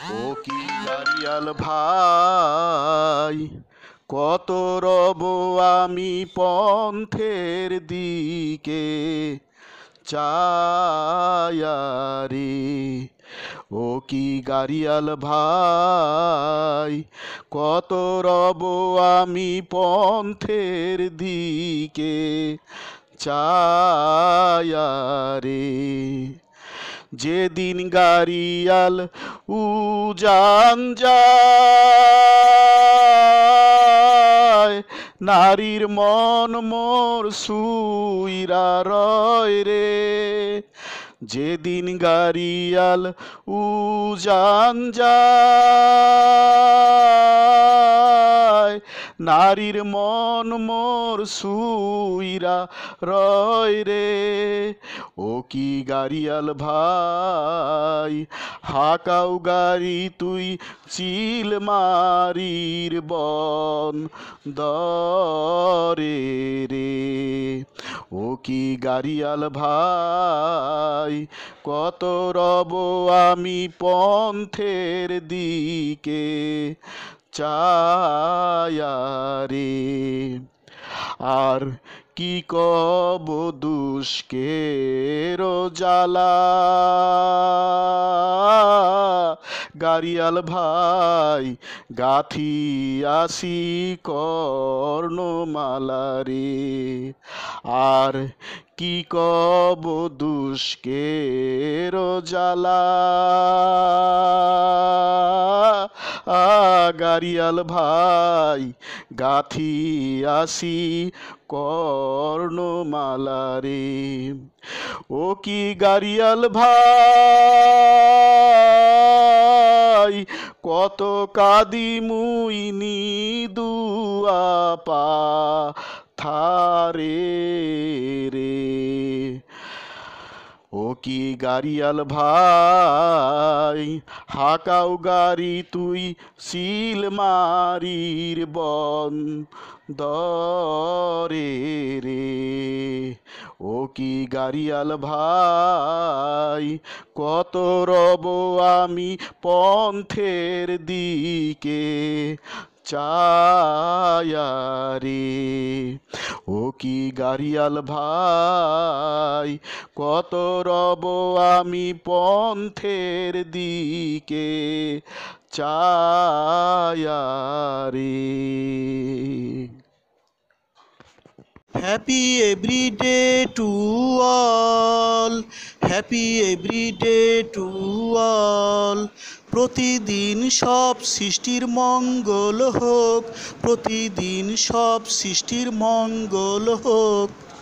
ও কি গাড়িয়াল ভাই, কত রব আমি পন্থের দিকে চায়ারে। ও কি গাড়িয়াল ভাই, কত রব আমি পন্থের দিকে চায়ারে। যেদিন গাড়িয়াল উজান যায়, নারীর মন মোর সুইরা রয় রে। যেদিন গাড়িয়াল উজান যায়, নারীর মন মোর সুইরা রয় রে। ও কি গাড়িয়াল ভাই, হাকাও গাড়ি তুই চিল মারির বন দরে রে। ও কি গাড়িয়াল ভাই, কত রব আমি পন্থের দিকে চায়ারে। আর কি কব দুষ্কের জ্বালা, গাড়িয়াল ভাই গাথিয়াছি কর্ণমালা রে। আর কি কব দুষ্কের জ্বালা, গাড়িয়াল ভাই গাথিয়াছি কর্ণমালা রে। ও কি গাড়িয়াল ভাই, কত কাদি মুই নিদুয়া পাথারে রে। ও কি গাড়িয়াল ভাই, হাকাও গাড়ি তুই সিল মারির বন দরে রে। ও কি গাড়িয়াল ভাই, কত রব আমি পন্থের দিকে চায়ারে। ও কি গাড়িয়াল ভাই, কত রব আমি পন্থের দিকে চায়ারে। Happy every day to all, happy every day to all. প্রতিদিন সব সৃষ্টির মঙ্গল হোক, প্রতিদিন সব সৃষ্টির মঙ্গল হোক।